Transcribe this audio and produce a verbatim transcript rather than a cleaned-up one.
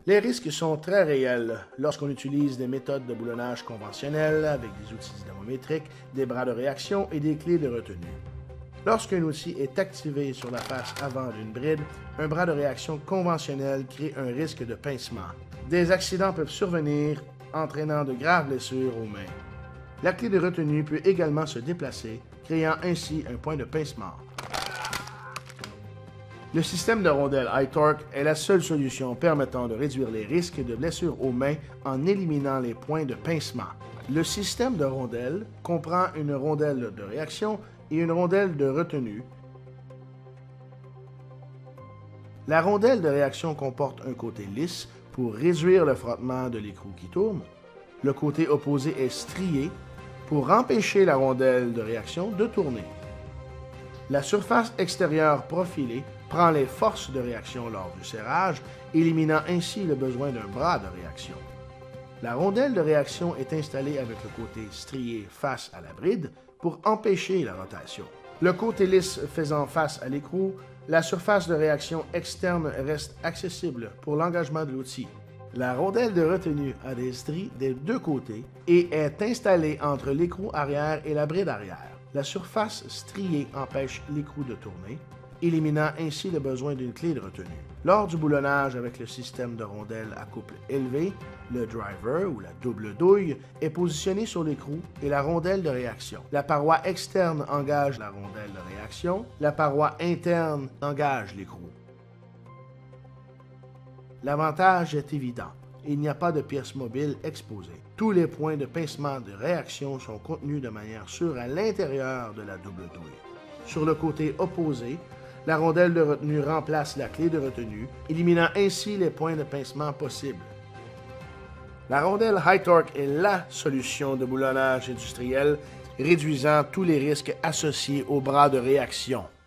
Les risques sont très réels lorsqu'on utilise des méthodes de boulonnage conventionnelles avec des outils dynamométriques, des bras de réaction et des clés de retenue. Lorsqu'un outil est activé sur la face avant d'une bride, un bras de réaction conventionnel crée un risque de pincement. Des accidents peuvent survenir, entraînant de graves blessures aux mains. La clé de retenue peut également se déplacer, créant ainsi un point de pincement. Le système de rondelle iTorque est la seule solution permettant de réduire les risques de blessures aux mains en éliminant les points de pincement. Le système de rondelle comprend une rondelle de réaction et une rondelle de retenue. La rondelle de réaction comporte un côté lisse pour réduire le frottement de l'écrou qui tourne. Le côté opposé est strié pour empêcher la rondelle de réaction de tourner. La surface extérieure profilée prend les forces de réaction lors du serrage, éliminant ainsi le besoin d'un bras de réaction. La rondelle de réaction est installée avec le côté strié face à la bride pour empêcher la rotation. Le côté lisse faisant face à l'écrou, la surface de réaction externe reste accessible pour l'engagement de l'outil. La rondelle de retenue a des stries des deux côtés et est installée entre l'écrou arrière et la bride arrière. La surface striée empêche l'écrou de tourner, éliminant ainsi le besoin d'une clé de retenue. Lors du boulonnage avec le système de rondelle à couple élevé, le driver ou la double douille est positionné sur l'écrou et la rondelle de réaction. La paroi externe engage la rondelle de réaction, la paroi interne engage l'écrou. L'avantage est évident. Il n'y a pas de pièces mobiles exposées. Tous les points de pincement de réaction sont contenus de manière sûre à l'intérieur de la double douille. Sur le côté opposé, la rondelle de retenue remplace la clé de retenue, éliminant ainsi les points de pincement possibles. La rondelle iTorque est la solution de boulonnage industriel, réduisant tous les risques associés aux bras de réaction.